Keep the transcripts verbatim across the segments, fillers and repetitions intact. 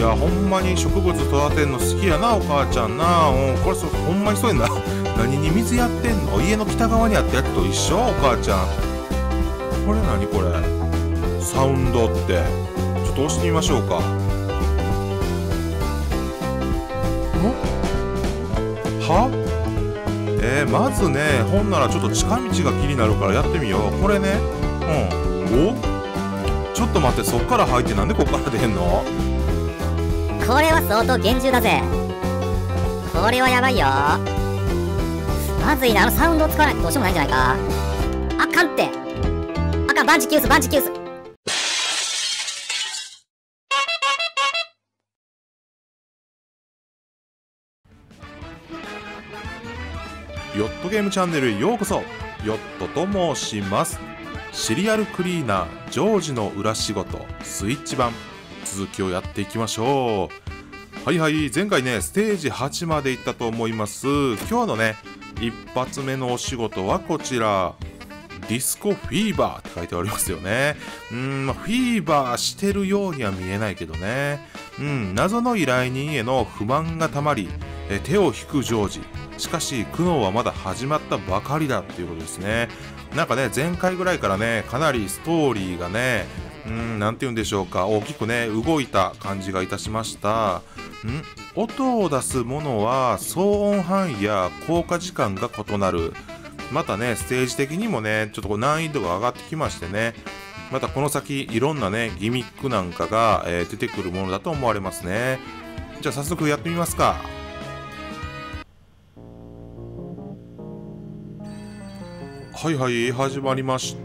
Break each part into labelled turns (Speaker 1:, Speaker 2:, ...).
Speaker 1: や、ほんまに植物育てんの好きやな、お母ちゃんな。うん、これそほんまにそうやんな。何に水やってんの？家の北側にあったやつと一緒、お母ちゃん。これ何これ？サウンドって。ちょっと押してみましょうか。は？えー、まずね、ほんならちょっと近道が気になるからやってみよう。これね。うん。お？ちょっと待って、そっから入ってなんでこっから出んの？
Speaker 2: これは相当厳重だぜ。これはやばいよ。まずいな、あのサウンドを使わないとどうしようもないんじゃないか。あかんって。あかん、バンジキュース、バンジキュース。
Speaker 1: ヨットゲームチャンネルへようこそ。ヨットと申します。シリアルクリーナージョージの裏仕事スイッチ版、続きをやっていきましょう。はいはい、前回ねステージはちまで行ったと思います。今日のね一発目のお仕事はこちら、ディスコフィーバーって書いてありますよね。うーん、まあ、フィーバーしてるようには見えないけどね。うん、謎の依頼人への不満がたまり、え手を引くジョージ。しかし苦悩はまだ始まったばかりだっていうことですね。なんかね、前回ぐらいからね、かなりストーリーがね、うーん、なんて言うんでしょうか、大きくね、動いた感じがいたしました。ん音を出すものは騒音範囲や効果時間が異なる。またね、ステージ的にもね、ちょっとこう難易度が上がってきましてね、またこの先いろんなね、ギミックなんかが、えー、出てくるものだと思われますね。じゃあ早速やってみますか。はいはい、始まりました。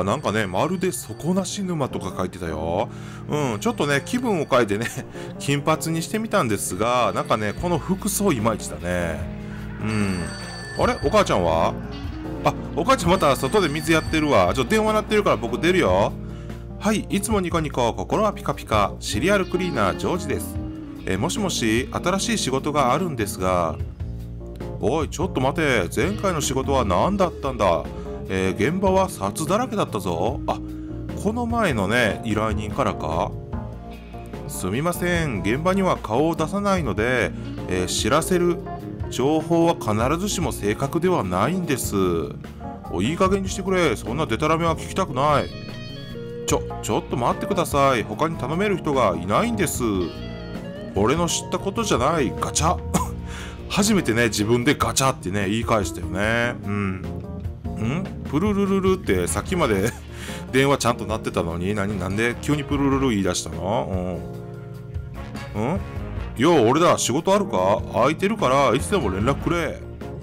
Speaker 1: なんかね、まるで底なし沼とか書いてたよ。うん、ちょっとね、気分を変えてね、金髪にしてみたんですが、なんかね、この服装いまいちだね。うん。あれ？お母ちゃんは？あ、お母ちゃんまた外で水やってるわ。ちょっと電話鳴ってるから僕出るよ。はい、いつもニコニコ、心はピカピカ、シリアルクリーナージョージです。え、もしもし、新しい仕事があるんですが、おい、ちょっと待て。前回の仕事は何だったんだ？えー、現場は札だらけだったぞ。あ、この前のね、依頼人からか？すみません。現場には顔を出さないので、えー、知らせる情報は必ずしも正確ではないんです。お、いい加減にしてくれ。そんなデタラメは聞きたくない。ちょ、ちょっと待ってください。他に頼める人がいないんです。俺の知ったことじゃない。ガチャ。初めてね、自分でガチャってね、言い返したよね。うん。んプルルルルってさっきまで電話ちゃんと鳴ってたのに、何なんで急にプルルル言い出したの？うん。んよう、俺だ、仕事あるか？空いてるからいつでも連絡くれ。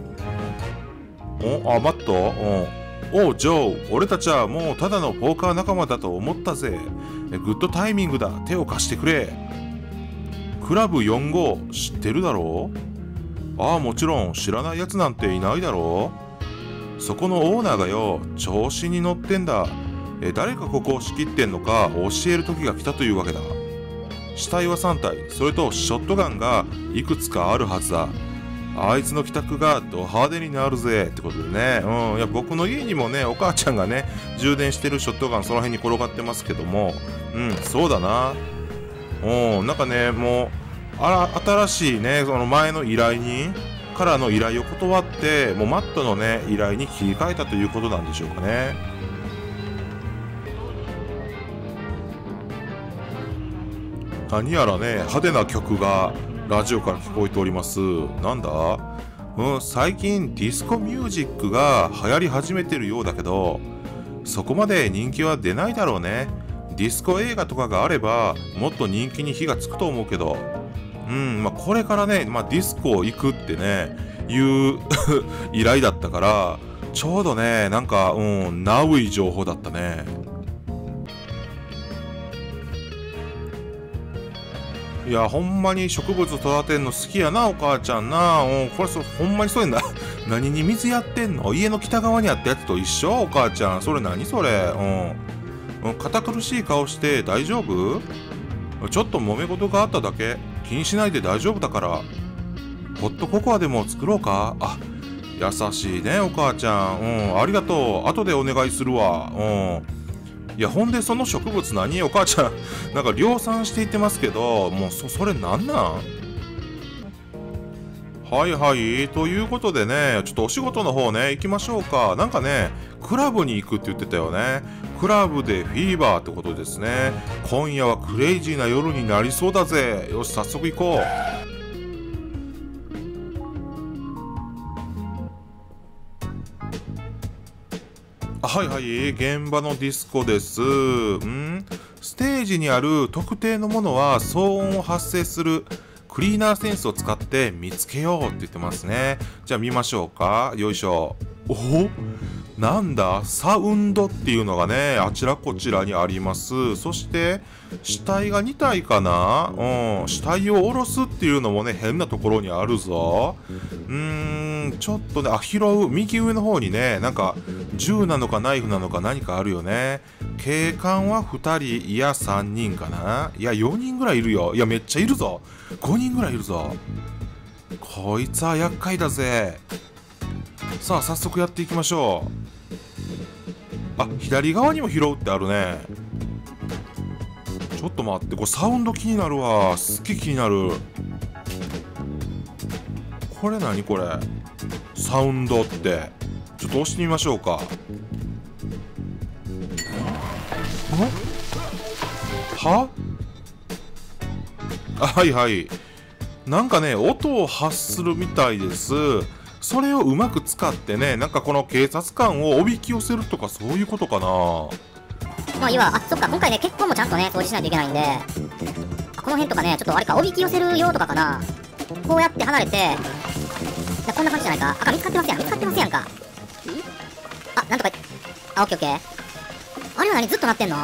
Speaker 1: おあ、マット？うん。おう、ジョー、俺たちはもうただのポーカー仲間だと思ったぜ。グッドタイミングだ。手を貸してくれ。クラブよんじゅうご知ってるだろう？ああ、もちろん知らないやつなんていないだろう。そこのオーナーがよ、調子に乗ってんだ。え、誰がここを仕切ってんのか教える時が来たというわけだ。死体はさんたい、それとショットガンがいくつかあるはずだ。あいつの帰宅がド派手になるぜってことでね。うん、いや僕の家にもね、お母ちゃんがね、充電してるショットガンその辺に転がってますけども、うん、そうだな。うん、なんかね、もう、あら、新しいね、その前の依頼人からの依頼を断って、もうマットのね、依頼に切り替えたということなんでしょうかね。何やらね、派手な曲がラジオから聞こえております。なんだ？うん、最近ディスコミュージックが流行り始めてるようだけど、そこまで人気は出ないだろうね。ディスコ映画とかがあれば、もっと人気に火がつくと思うけど。うん、まあ、これからね、まあ、ディスコ行くってね、いう依頼だったから、ちょうどね、なんか、うん、ナウい情報だったね。いや、ほんまに植物育てんの好きやな、お母ちゃんな。うん、これそ、ほんまにそうやんな。何に水やってんの？家の北側にあったやつと一緒？お母ちゃん。それ何それ？うん。うん、堅苦しい顔して大丈夫？ちょっと揉め事があっただけ。気にしないで大丈夫だから。ホットココアでも作ろうか？あ、優しいね、お母ちゃん。うん、ありがとう。後でお願いするわ。うん。 いやほんでその植物何お母ちゃんなんか量産していってますけど、もう そ, それなんなんはいはい。ということでね、ちょっとお仕事の方ね、行きましょうか。なんかね、クラブに行くって言ってたよね。クラブでフィーバーってことですね。今夜はクレイジーな夜になりそうだぜ。よし、早速行こう。はいはい、現場のディスコです。んステージにある特定のものは騒音を発生するクリーナーセンスを使って見つけようって言ってますね。じゃあ見ましょうか。よいしょ。おお、なんだ、サウンドっていうのがね、あちらこちらにあります。そして死体がにたいかな。うん、死体を下ろすっていうのもね、変なところにあるぞ。うーん、ちょっとね、あ、拾う右上の方にね、なんか銃なのかナイフなのか何かあるよね。警官はふたり、いやさんにんかな。いやよにんぐらいいるよ。いやめっちゃいるぞ。ごにんぐらいいるぞ。こいつは厄介だぜ。さあ早速やっていきましょう。あ、左側にも拾うってあるね。ちょっと待って、これサウンド気になるわ。すっげえ気になる。これ何これ、サウンドってちょっと押してみましょうか。はあ、はいはい、なんかね音を発するみたいです。それをうまく使ってね、なんかこの警察官をおびき寄せるとかそういうことかな。
Speaker 2: まあいいわ。あ、そっか、今回ね結婚もちゃんとね掃除しないといけないんで、この辺とかねちょっとあれか、おびき寄せる用とかかな。こうやって離れて、こんな感じじゃないか。あ、見つかってますやん、見つかってますやんか。あ、なんとか、あ、オッケーオッケー。あれは何ずっと鳴ってんの。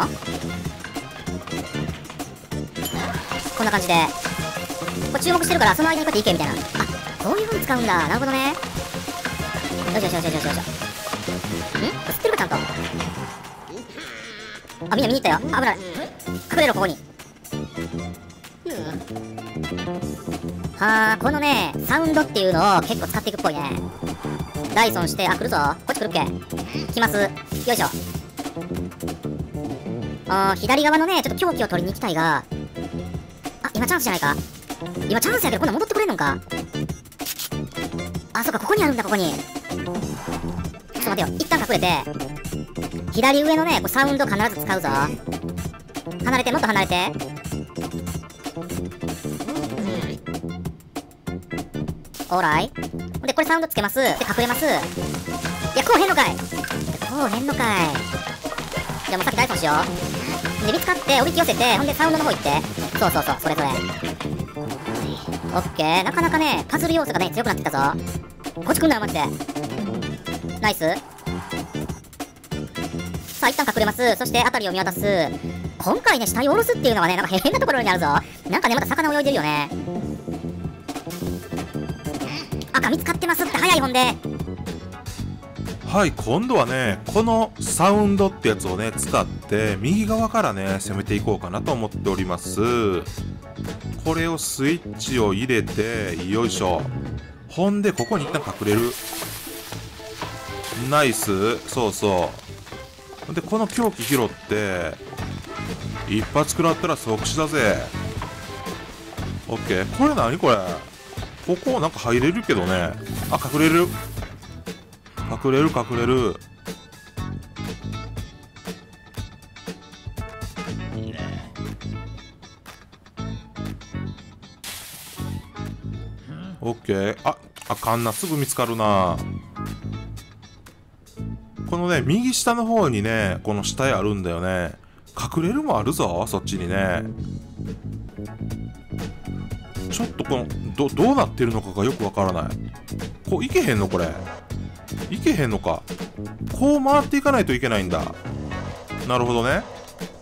Speaker 2: こんな感じでこれ注目してるから、その間にこうやっていけみたいな。あ、こういう風に使うんだ。なるほどね。よしよしよしよしよしよし。ん、これ吸ってるかちゃんと。あ、みんな見に行ったよ。危ない、隠れろここに。はあ、このねサウンドっていうのを結構使っていくっぽいね。ダイソンして、あ、来るぞ。こっち来るっけ。来ます。よいしょ。あー、左側のねちょっと凶器を取りに行きたいが、あ、今チャンスじゃないか。今チャンスやけど、今度戻ってくれんのか。あ、そっか、ここにあるんだ。ここにちょっと待てよ、一旦隠れて、左上のねこうサウンド必ず使うぞ。離れて、もっと離れて。オーライ。でこれサウンドつけます。で隠れます。いや、こうへんのかい、こうへんのかい。じゃあもうさっきダイソンしよう。で見つかっておびき寄せて、ほんでサウンドの方行って。そうそうそう、それそれ。オッケー。なかなかねパズル要素がね強くなってきたぞ。こっち来んなよマジで。ナイス。さあ一旦隠れます。そして辺りを見渡す。今回ね死体を下ろすっていうのはねなんか変なところにあるぞ。なんかねまた魚泳いでるよね。赤見つかってますって。早い。ほんで
Speaker 1: はい、今度はねこのサウンドってやつをね使って右側からね攻めていこうかなと思っております。これをスイッチを入れて、よいしょ。ほんでここに一旦隠れる。ナイス。そうそう。でこの凶器拾って一発食らったら即死だぜ。オッケー。これ何これ、ここなんか入れるけどね。あ、隠れる隠れる隠れる。オッケー。あ、あかんな。すぐ見つかるな。このね右下の方にねこの死体あるんだよね。隠れるもあるぞ、そっちにね。ちょっとこの ど, どうなってるのかがよくわからない。こういけへんのこれ。いけへんのか。こう回っていかないといけないんだ。なるほどね。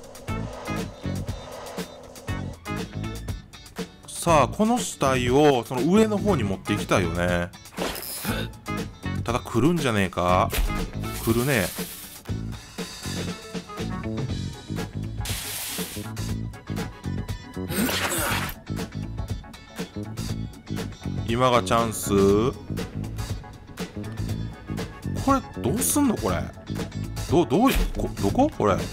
Speaker 1: さあこの死体をその上の方に持っていきたいよね。ただ来るんじゃねえか。来るね。今がチャンス。これどうすんのこれ。 どどうこどここれん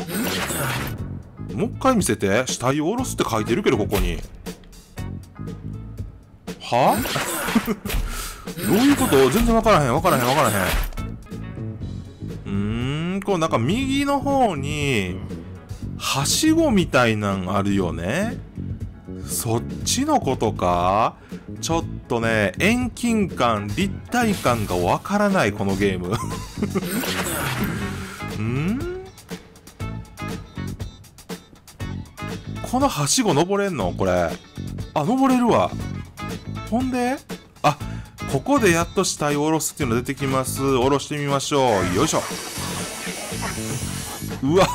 Speaker 1: もう一回見せて。死体を下ろすって書いてるけどここにはどういうこと？全然分からへん分からへん分からへん。うーんこうなんか右の方にはしごみたいなんあるよね。そっちのことか。ちょっとね遠近感立体感がわからないこのゲームんこのはしご登れんのこれ。あ登れるわ。ほんであここでやっと死体を下ろすっていうの出てきます。下ろしてみましょう。よいしょ。うわ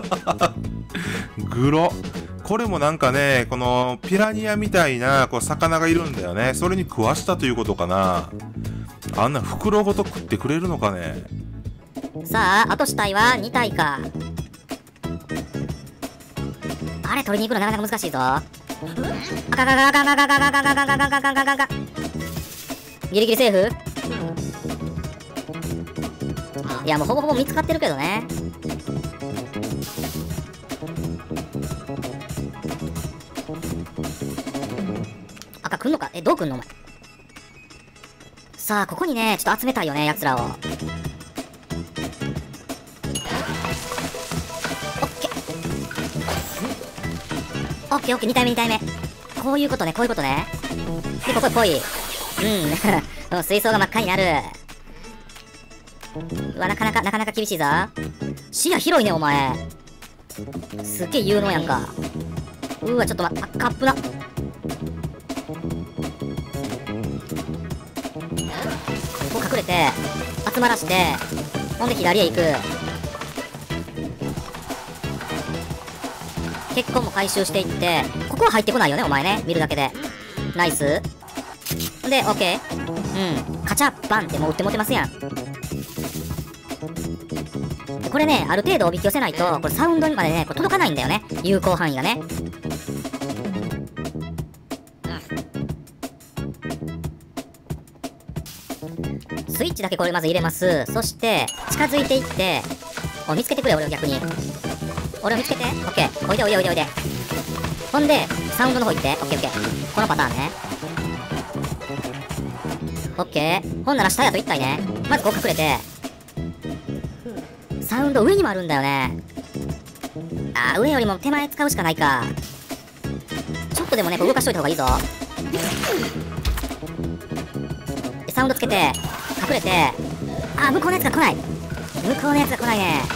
Speaker 1: グロ。これもなんかねこのピラニアみたいなこう魚がいるんだよね。それに食わしたということかな。あんな袋ごと食ってくれるのかね。
Speaker 2: さああと死体はに体か。あれ取りに行くのなかなか難しいぞ。あかががががががががががががががががギリギリセーフ。いやもうほぼほぼ見つかってるけどね。赤くんのか。えどうくんのお前。さあここにねちょっと集めたいよねやつらを。オッケーオッケーオッケーに体目に体目。こういうことねこういうことね。でここっぽい。うん水槽が真っ赤になる。うわなかなかなかなか厳しいぞ。視野広いねお前。すっげえ有能やんか。うわちょっと待って、あカップな。ここ隠れて集まらしてほんで左へ行く。血痕も回収していって、ここは入ってこないよねお前ね見るだけで。ナイスでオッケー。うんカチャッパンってもう打って持てますやん。これねある程度おびき寄せないとこれサウンドにまでねこれ届かないんだよね有効範囲がね。スイッチだけこれまず入れます。そして近づいていってお見つけてくれ俺を逆に。俺を見つけてオッケー。おいでおいでおいでおいで。ほんでサウンドの方行ってオッケーオッケー。このパターンね。オッケー。ほんなら下やといったいね。まずこう隠れてサウンド上にもあるんだよね。あー上よりも手前使うしかないか。ちょっとでもねこう動かしといた方がいいぞ。でサウンドつけて隠れて。あー向こうのやつが来ない。向こうのやつが来ないね。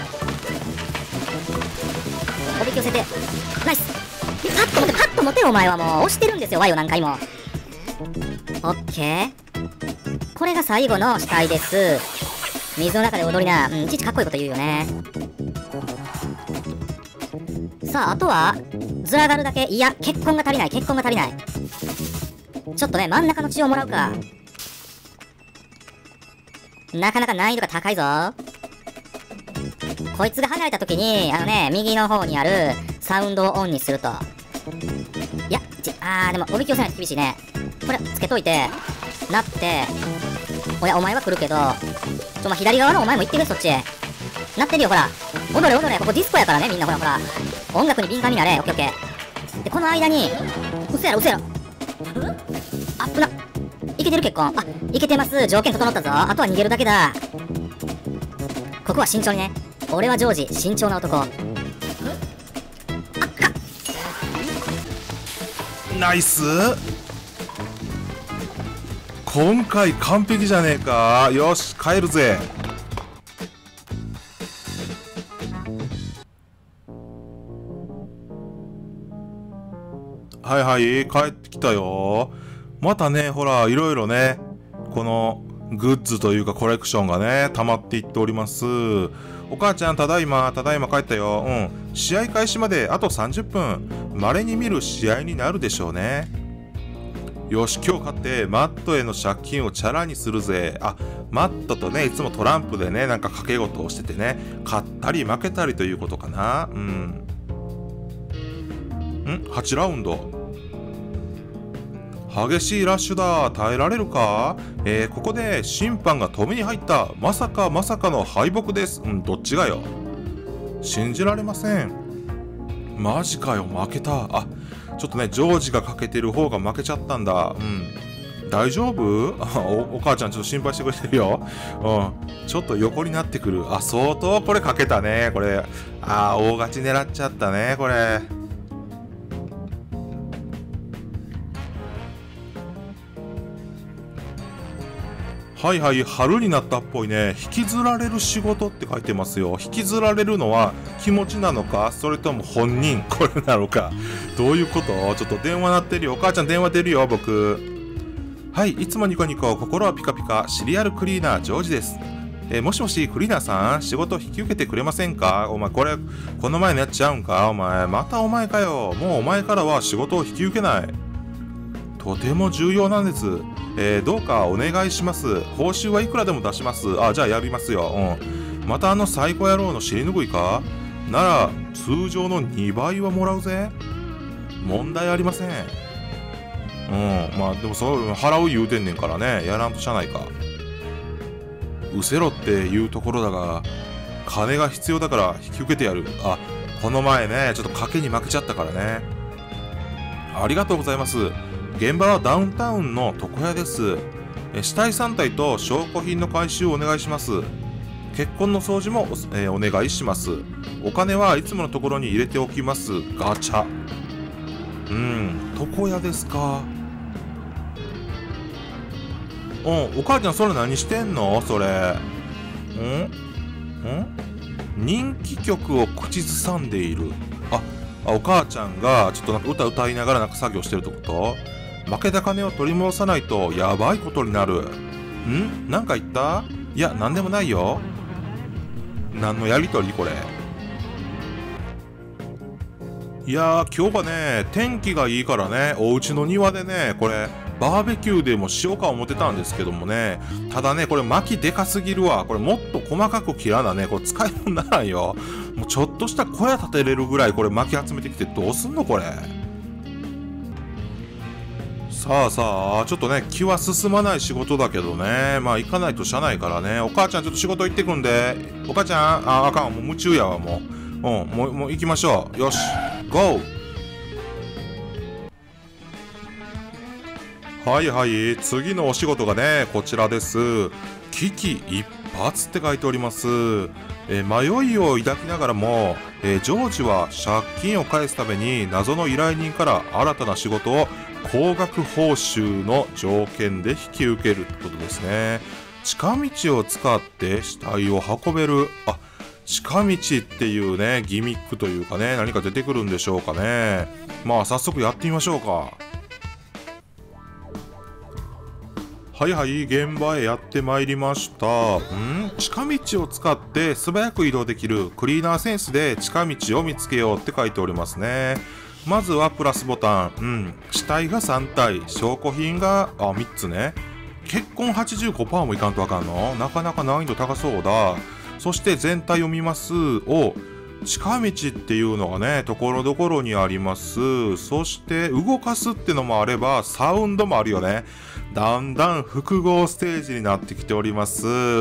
Speaker 2: おびき寄せてナイス。パッと持てパッと持てよお前は。もう押してるんですよワイを何回も。オッケー。これが最後の死体です。水の中で踊りな。うんいちいちかっこいいこと言うよね。さああとはずらがるだけ。いや血痕が足りない血痕が足りない。ちょっとね真ん中の血をもらうか。なかなか難易度が高いぞ。こいつが離れた時にあのね右の方にあるサウンドをオンにすると。いやちあーでもおびき寄せないと厳しいね。これつけといてなっておやお前は来るけどちょま左側のお前も行ってくれそっちへ。なってるよほら。踊れ踊れここディスコやからねみんなほらほら。音楽に敏感になれ。オッケーオッケー。でこの間にうそやろうそやろ。あっぶな。いけてる結婚。あいけてます。条件整ったぞ。あとは逃げるだけだ。ここは慎重にね。俺はジョージ慎重な男。あっか
Speaker 1: ナイス。今回完璧じゃねえか。よし帰るぜ。はいはい帰ってきたよ。またねほらいろいろねこのグッズというかコレクションがね溜まっていっております。お母ちゃんただいまただいま帰ったよ。うん試合開始まであとさんじゅっぷん。稀に見る試合になるでしょうね。よし今日勝ってマットへの借金をチャラにするぜ。あマットとねいつもトランプでねなんか賭け事をしててね勝ったり負けたりということかな。うんんはちラウンド激しいラッシュだ。耐えられるか？えー、ここで審判が止めに入った。まさかまさかの敗北です。うん、どっちがよ。信じられません。マジかよ、負けた。あ、ちょっとね、ジョージがかけてる方が負けちゃったんだ。うん。大丈夫？お、お母ちゃんちょっと心配してくれてるよ。うん。ちょっと横になってくる。あ、相当これかけたね。これ。あー、大勝ち狙っちゃったね、これ。はいはい、春になったっぽいね。引きずられる仕事って書いてますよ。引きずられるのは気持ちなのか、それとも本人これなのか。どういうこと？ちょっと電話鳴ってるよ。お母ちゃん電話出るよ、僕。はい、いつもニコニコ、心はピカピカ、シリアルクリーナー、ジョージです。えー、もしもし、クリーナーさん、仕事引き受けてくれませんか？お前、これ、この前のやっちゃうんか？お前、またお前かよ。もうお前からは仕事を引き受けない。とても重要なんです。えー、どうかお願いします。報酬はいくらでも出します。あ、じゃあやりますよ。うん。またあのサイコ野郎の尻拭いか？なら、通常のにばいはもらうぜ。問題ありません。うん。まあ、でもそう、払う言うてんねんからね。やらんとしゃないか。うせろっていうところだが、金が必要だから引き受けてやる。あ、この前ね、ちょっと賭けに負けちゃったからね。ありがとうございます。現場はダウンタウンの床屋です。死体さん体と証拠品の回収をお願いします。結婚の掃除も お,、えー、お願いします。お金はいつものところに入れておきます。ガチャ。うん、床屋ですか。うん、お母ちゃんそれ何してんのそれ。んん人気曲を口ずさんでいる。あ、お母ちゃんがちょっとなんか歌歌いながらなんか作業してるってこと？負けた金を取り戻さないとやばいことになる。ん？なんか言った？いや、なんでもないよ。何のやりとりこれ。いやー、今日はね、天気がいいからね、お家の庭でね、これ、バーベキューでもしようか思ってたんですけどもね、ただね、これ薪でかすぎるわ。これもっと細かく切らなね、これ使い物にならんよ。もうちょっとした小屋建てれるぐらいこれ薪集めてきてどうすんのこれ。さあさあ、ちょっとね、気は進まない仕事だけどね。まあ行かないとしゃないからね。お母ちゃんちょっと仕事行ってくんで。お母ちゃん、あ、あかん、もう夢中やわ、もう。うん、もう、もう行きましょう。よし、ゴー。はいはい、次のお仕事がね、こちらです。危機一髪って書いております。えー、迷いを抱きながらも、えー、ジョージは借金を返すために謎の依頼人から新たな仕事を高額報酬の条件で引き受けるってことですね。近道を使って死体を運べる。あ、近道っていうね、ギミックというかね、何か出てくるんでしょうかね。まあ早速やってみましょうか。はいはい、現場へやってまいりました。ん？近道を使って素早く移動できるクリーナーセンスで近道を見つけようって書いておりますね。まずはプラスボタン。うん。死体がさん体、証拠品が、あ、みっつね。結婚 はちじゅうごパーセント もいかんとあかんの？なかなか難易度高そうだ。そして全体を見ます。お、近道っていうのがね、ところどころにあります。そして動かすってのもあれば、サウンドもあるよね。だんだん複合ステージになってきております。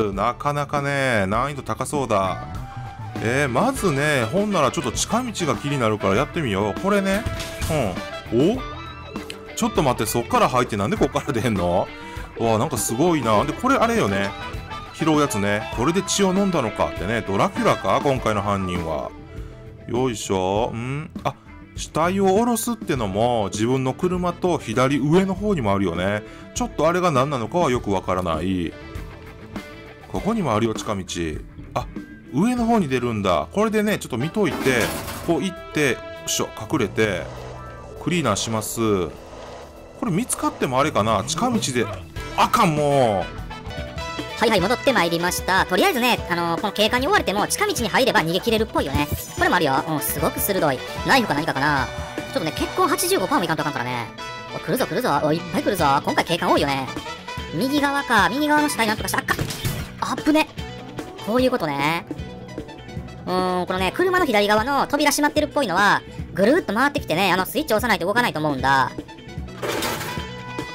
Speaker 1: なかなかね、難易度高そうだ。えー、まずね、ほんならちょっと近道が気になるからやってみよう。これね。うん。お？ちょっと待って、そっから入ってなんでこっから出んの？わあ、なんかすごいな。で、これあれよね。拾うやつね。これで血を飲んだのかってね。ドラキュラか今回の犯人は。よいしょ。ん？あ、死体を下ろすってのも自分の車と左上の方にもあるよね。ちょっとあれが何なのかはよくわからない。ここにもあるよ、近道。あ、上の方に出るんだ。これでね、ちょっと見といて、こう行って、よいしょ、隠れて、クリーナーします。これ見つかってもあれかな、近道で、あかん、もう。
Speaker 2: はいはい、戻ってまいりました。とりあえずね、あのー、この警官に追われても近道に入れば逃げ切れるっぽいよね。これもあるよ。うん、すごく鋭い。ナイフか何かかな。ちょっとね、結婚 はちじゅうごパーセント もいかんとあかんからね。おい、来るぞ来るぞ。おい、いっぱい来るぞ。今回警官多いよね。右側か。右側の死体なんとかした。あっか。あっぶね。こういうことね。うーん、このね、車の左側の扉閉まってるっぽいのは、ぐるーっと回ってきてね、あのスイッチを押さないと動かないと思うんだ。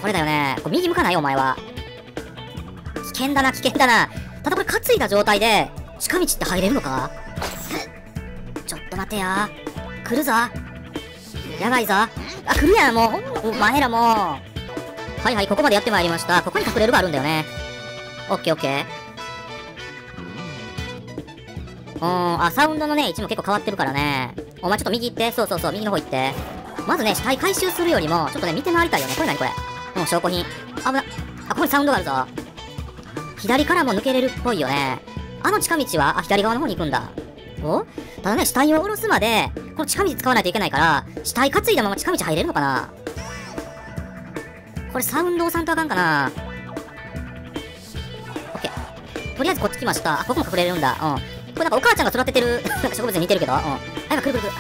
Speaker 2: これだよね。これ右向かないよ、お前は。危険だな、危険だな。ただこれ担いだ状態で、近道って入れるのか？ちょっと待てや。来るぞ。やばいぞ。あ、来るやん、もう。お前らもう。はいはい、ここまでやってまいりました。ここに隠れるがあるんだよね。オッケーオッケー。うーん、あ、サウンドのね、位置も結構変わってるからね。お前ちょっと右行って。そうそうそう、右の方行って。まずね、死体回収するよりも、ちょっとね、見て回りたいよね。これ何これ。うん、証拠品。危な。あ、ここにサウンドがあるぞ。左からも抜けれるっぽいよね。あの近道は、あ、左側の方に行くんだ。お？ただね、死体を下ろすまで、この近道使わないといけないから、死体担いだまま近道入れるのかな？これサウンド押さんとあかんかな？オッケー。とりあえずこっち来ました。あ、ここも隠れれるんだ。うん。これなんかお母ちゃんが育ててる、なんか植物に似てるけど。うん。あ、今来る来る来る。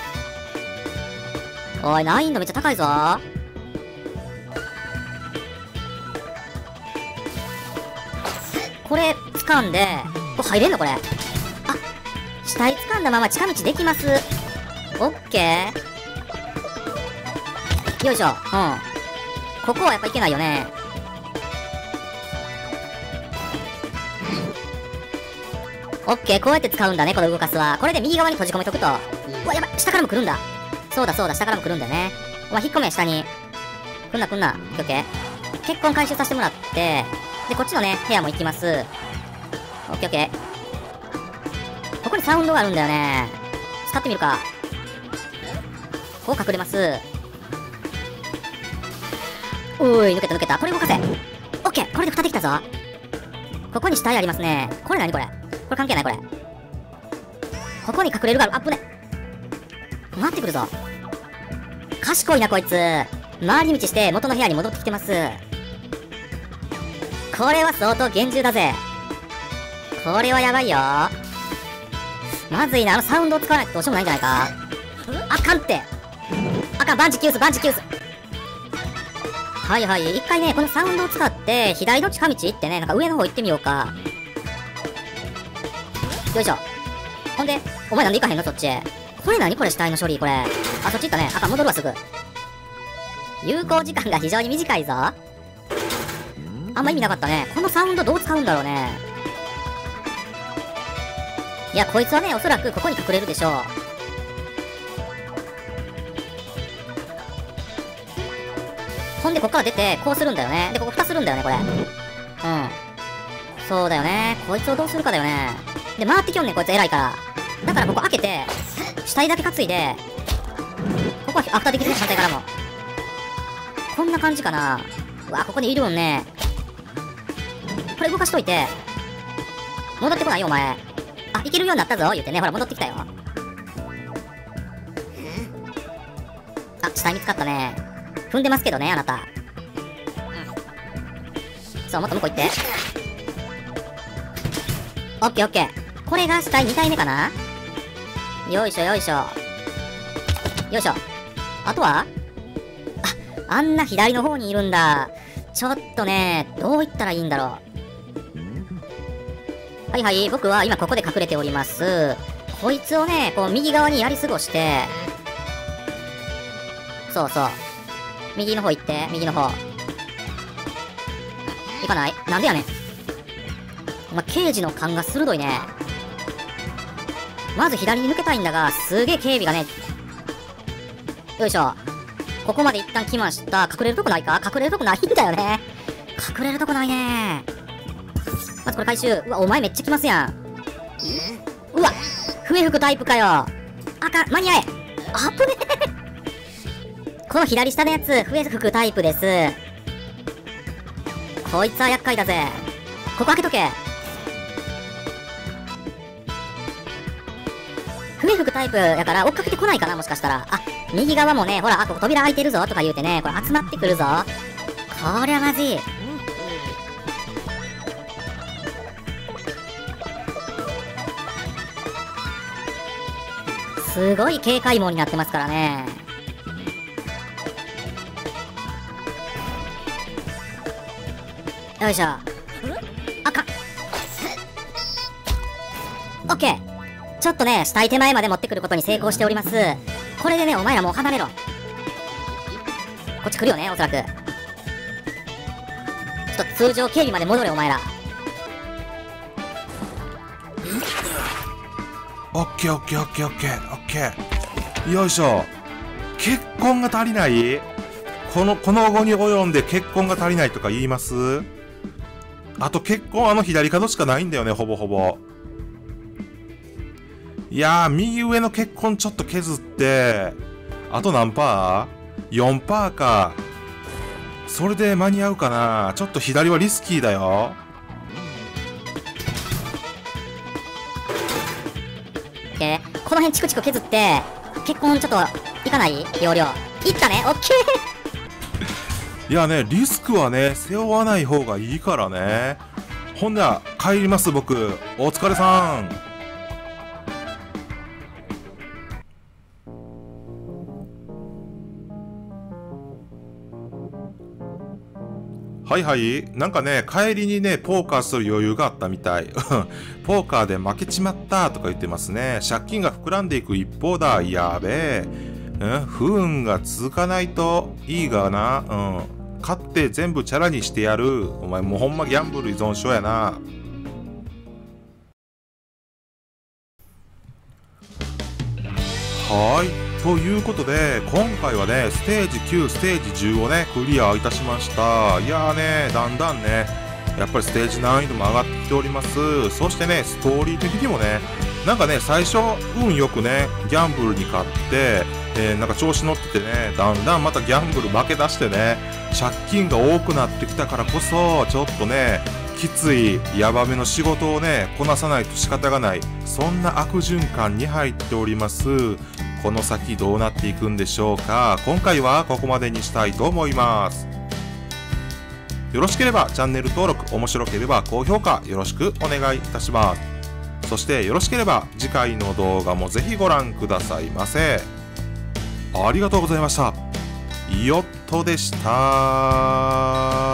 Speaker 2: おい、難易度めっちゃ高いぞ。これ、掴んで、これ入れんのこれ。あ、死体掴んだまま近道できます。オッケー。よいしょ。うん。ここはやっぱいけないよね。オッケー、こうやって使うんだね、この動かすは。これで右側に閉じ込めとくと。うわ、やばい、下からも来るんだ。そうだそうだ、下からも来るんだよね。お前引っ込め、下に。来んな来んな。オッケー。結婚回収させてもらって、で、こっちのね、部屋も行きます。オッケーオッケー。ここにサウンドがあるんだよね。使ってみるか。こう隠れます。おい、抜けた抜けた。これ動かせ。オッケー、これで蓋できたぞ。ここに死体ありますね。これ何これ。これ関係ないこれ。ここに隠れるがある。あっぶね。待ってくるぞ。賢いなこいつ。回り道して元の部屋に戻ってきてます。これは相当厳重だぜ。これはやばいよ。まずいな。あのサウンドを使わないとどうしようもないんじゃないか。あかんって。あかん、バンジキュースバンジキュース。はいはい。一回ね、このサウンドを使って左の近道行ってね、なんか上の方行ってみようか。よいしょ。ほんで、お前なんで行かへんのそっちへ。これ何これ死体の処理これ。あ、そっち行ったね。あかん、戻るわすぐ。有効時間が非常に短いぞ。あんま意味なかったね。このサウンドどう使うんだろうね。いや、こいつはね、おそらくここに隠れるでしょう。ほんで、ここから出て、こうするんだよね。で、ここ蓋するんだよね、これ。うん。そうだよね。こいつをどうするかだよね。で、回ってきよんねん、こいつ偉いから。だからここ開けて、死体だけ担いで、ここは蓋できるね、反対からも。こんな感じかな。うわ、ここにいるもんね。これ動かしといて。戻ってこないよ、お前。あ、いけるようになったぞ、言ってね。ほら、戻ってきたよ。あ、死体見つかったね。踏んでますけどね、あなた。そう、もっと向こう行って。オッケーオッケー。これが死体に体目かな。よいしょよいしょ。よいしょ。あとはあ、あんな左の方にいるんだ。ちょっとね、どう言ったらいいんだろう。はいはい、僕は今ここで隠れております。こいつをね、こう右側にやり過ごして、そうそう。右の方行って、右の方。行かない？なんでやねん。お前、刑事の勘が鋭いね。まず左に抜けたいんだが、すげえ警備がね。よいしょ。ここまで一旦来ました。隠れるとこないか？隠れるとこないんだよね。隠れるとこないね。まずこれ回収。うわ、お前めっちゃ来ますやん。うわ、笛吹くタイプかよ。あかん、間に合え。あぶねえ。この左下のやつ、笛吹くタイプです。こいつは厄介だぜ。ここ開けとけ。笛吹くタイプやから追っかけてこないかな、もしかしたら。あ、右側もね、ほら、あ、ここ扉開いてるぞとか言うてね、これ集まってくるぞ。こりゃまずい。すごい警戒網になってますからね。よいしょ。あかん。オッケー。ちょっとね、死体手前まで持ってくることに成功しております。これでね、お前らもう離れろ。こっち来るよね、おそらく。 ちょっと通常警備まで戻れお前ら。
Speaker 1: オッケーオッケーオッケーオッケーオッケー。よいしょ。結婚が足りない？この、この後に及んで結婚が足りないとか言います？あと結婚あの左角しかないんだよね、ほぼほぼ。いやー、右上の結婚ちょっと削って、あと何パー ?よん パーか。それで間に合うかな。ちょっと左はリスキーだよ。
Speaker 2: オッケー。この辺チクチク削って、結婚ちょっといかない？容量。いったね。オッケ
Speaker 1: ー。いやね、リスクはね、背負わない方がいいからね。ほんなら、帰ります、僕。お疲れさん。はいはい。なんかね、帰りにね、ポーカーする余裕があったみたい。ポーカーで負けちまったとか言ってますね。借金が膨らんでいく一方だ。やべえ。うん、不運が続かないといいがな。うん。勝って全部チャラにしてやる。お前もうほんまギャンブル依存症やな。はーい。ということで、今回はね、ステージきゅう、ステージじゅうをね、クリアいたしました。いやーね、だんだんね、やっぱりステージ難易度も上がってきております。そしてね、ストーリー的にもね、なんかね、最初、運よくね、ギャンブルに勝って、えー、なんか調子乗っててね、だんだんまたギャンブル負け出してね、借金が多くなってきたからこそ、ちょっとね、きついヤバめの仕事をね、こなさないと仕方がない、そんな悪循環に入っております。この先どうなっていくんでしょうか。今回はここまでにしたいと思います。よろしければチャンネル登録、面白ければ高評価よろしくお願いいたします。そしてよろしければ次回の動画もぜひご覧くださいませ。ありがとうございました。よっとでした。